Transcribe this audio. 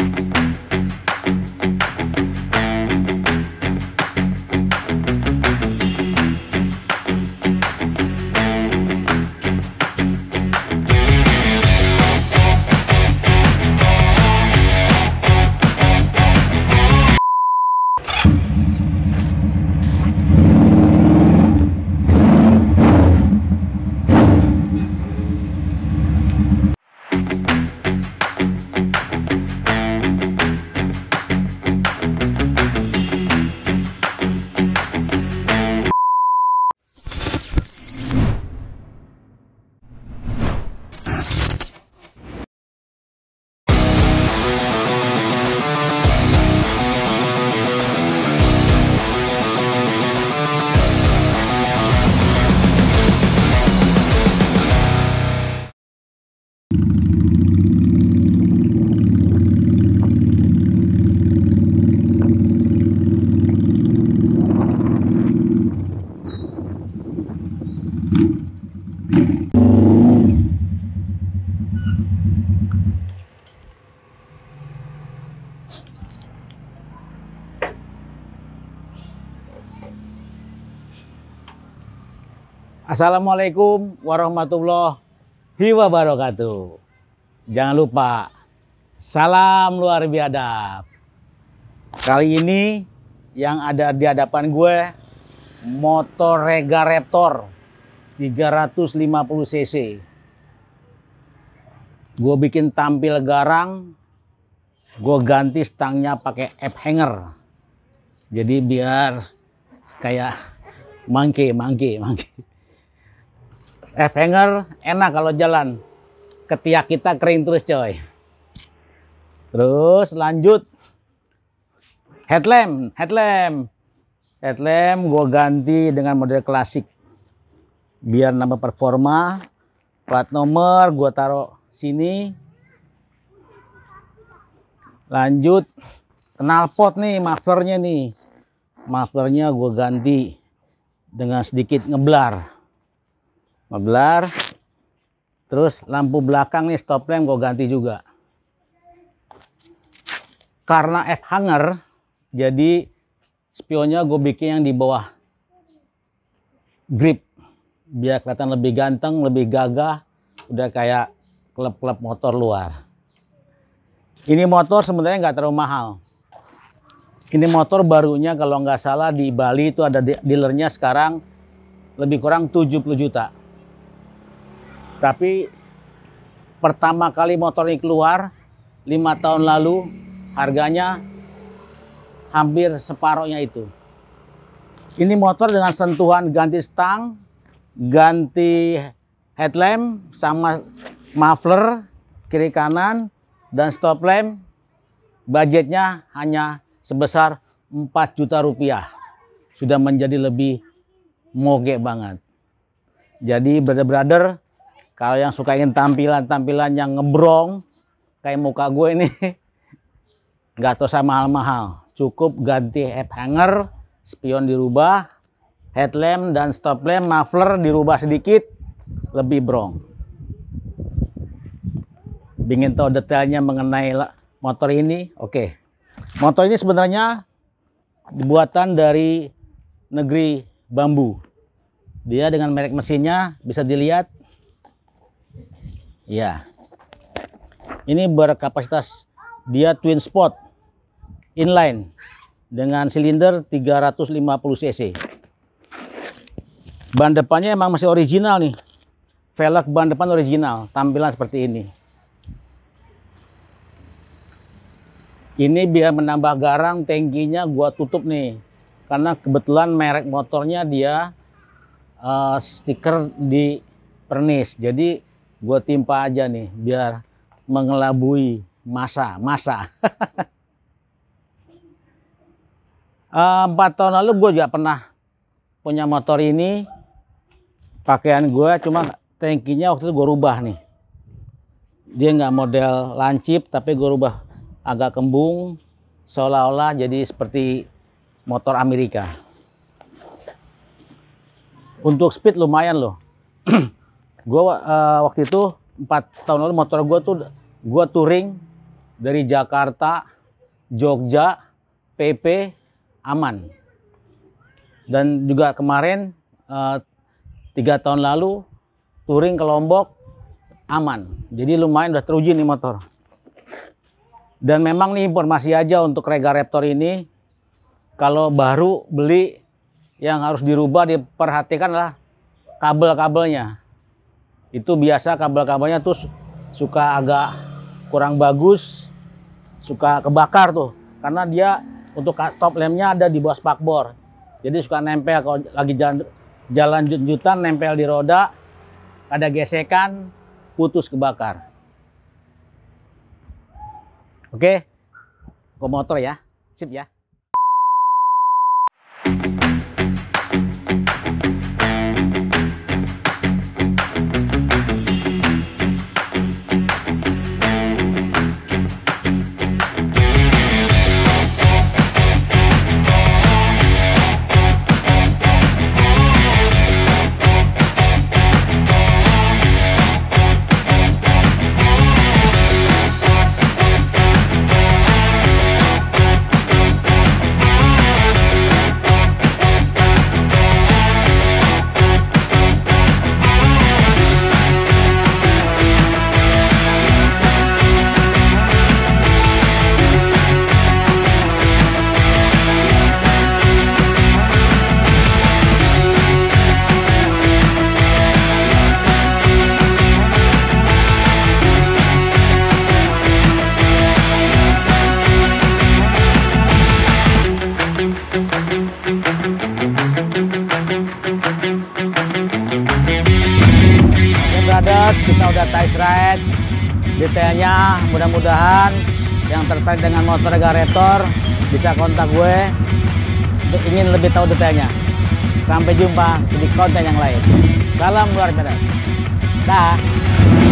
Assalamualaikum warahmatullahi wabarakatuh. Jangan lupa, salam luar biadab. Kali ini yang ada di hadapan gue, motor Rega Raptor 350 cc. Gue bikin tampil garang, gue ganti stangnya pakai F-hanger. Jadi biar kayak mangke. F-hanger enak kalau jalan, ketiak kita kering terus coy. Terus lanjut headlamp gue ganti dengan model klasik biar nambah performa. Plat nomor gue taruh sini. Lanjut knalpot nih, mufflernya gue ganti dengan sedikit ngeblar. Terus lampu belakang nih, stop lamp gue ganti juga. Karena F-hanger, jadi spionnya gue bikin yang di bawah grip biar kelihatan lebih ganteng, lebih gagah, udah kayak klub-klub motor luar. Ini motor sebenarnya nggak terlalu mahal. Ini motor barunya kalau nggak salah di Bali itu ada dealernya sekarang lebih kurang 70 juta. Tapi pertama kali motor ini keluar 5 tahun lalu harganya hampir separohnya itu. Ini motor dengan sentuhan ganti stang, ganti headlamp sama muffler kiri kanan dan stop lamp, budgetnya hanya sebesar 4 juta rupiah. Sudah menjadi lebih moge banget. Jadi brother-brother, kalau yang suka ingin tampilan yang ngebrong kayak muka gue ini, nggak usah mahal-mahal, cukup ganti F-hanger, spion dirubah, headlamp dan stop lamp, muffler dirubah sedikit, lebih brong. Ingin tahu detailnya mengenai motor ini? Oke. Motor ini sebenarnya buatan dari negeri bambu. Dia dengan merek mesinnya bisa dilihat. Ya, ini berkapasitas dia twin spot inline dengan silinder 350 cc. Ban depannya emang masih original nih, velg ban depan original, tampilan seperti ini. Ini biar menambah garang, tangkinya gua tutup nih, karena kebetulan merek motornya dia stiker di pernis, jadi gue timpa aja nih biar mengelabui masa. 4 tahun lalu gue juga pernah punya motor ini, pakaian gue cuma tangkinya waktu itu gue rubah nih, dia nggak model lancip tapi gue rubah agak kembung seolah-olah jadi seperti motor Amerika. Untuk speed lumayan loh. Gue waktu itu 4 tahun lalu motor gue tuh gue touring dari Jakarta, Jogja, PP aman. Dan juga kemarin 3 tahun lalu touring ke Lombok aman. Jadi lumayan udah teruji nih motor. Dan memang nih informasi aja untuk Rega Raptor ini, kalau baru beli yang harus dirubah, diperhatikan lah kabel-kabelnya. Itu biasa kabel-kabelnya tuh suka agak kurang bagus, suka kebakar tuh, karena dia untuk stop lampnya ada di bawah spakbor. Jadi suka nempel kalau lagi jalan junjutan, nempel di roda, ada gesekan, putus kebakar. Oke, ke motor ya, sip ya. Kita udah test ride detailnya. Mudah-mudahan yang tertarik dengan motor Rega Raptor bisa kontak gue untuk ingin lebih tahu detailnya. Sampai jumpa di konten yang lain. Salam luar biasa. Dah.